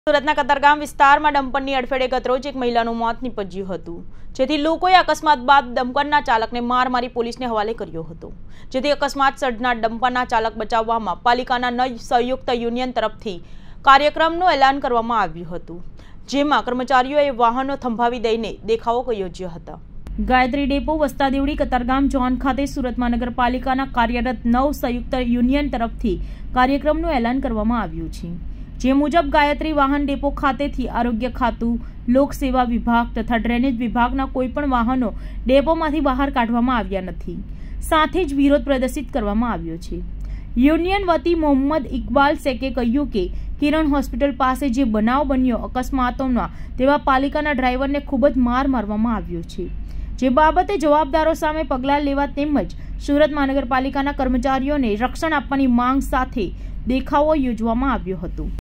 સુરતના કતારગામ વિસ્તારમાં ડમ્પરની અડફેટે ગતરોજ એક મહિલાનું મોત નીપજ્યું હતું, જેથી લોકોએ અકસ્માત બાદ ડમ્પરના ચાલકને માર મારી પોલીસને હવાલે કર્યો હતો, જેથી અકસ્માત સર્જનાર ડમ્પરના ચાલક બચાવવામાં પાલિકાના સંયુક્ત યુનિયન તરફથી કાર્યક્રમનું એલાન કરવામાં આવ્યું હતું, જેમાં કર્મચારીઓએ વાહનો થંભાવી દઈને દેખાવો યોજ્યા હતા। ગાયત્રી ડેપો વસ્તાદેવડી કતારગામ ઝોન ખાતે સુરત મહાનગરપાલિકાના કાર્યરત 9 સંયુક્ત યુનિયન તરફથી કાર્યક્રમનું એલાન કરવામાં આવ્યું છે, જે મુજબ ગાયત્રી વાહન ડેપો ખાતેથી આરોગ્ય ખાતું, લોક સેવા વિભાગ તથા ડ્રેનેજ વિભાગના કોઈપણ વાહનો ડેપોમાંથી બહાર કાઢવામાં આવ્યા નથી, સાથે જ વિરોધ પ્રદર્શિત કરવામાં આવ્યો છે। યુનિયન વતી મોહમ્મદ ઇકબાલ શેખે કહ્યું કે કિરણ હોસ્પિટલ પાસે જે બનાવ બન્યો અકસ્માતોમાં તેવા પાલિકાના ડ્રાઈવરને ખૂબ જ માર મારવામાં આવ્યો છે, જે બાબતે જવાબદારો સામે પગલાં લેવા તેમજ સુરત મહાનગરપાલિકાના કર્મચારીઓને રક્ષણ આપવાની માંગ સાથે દેખાવો યોજવામાં આવ્યો હતો।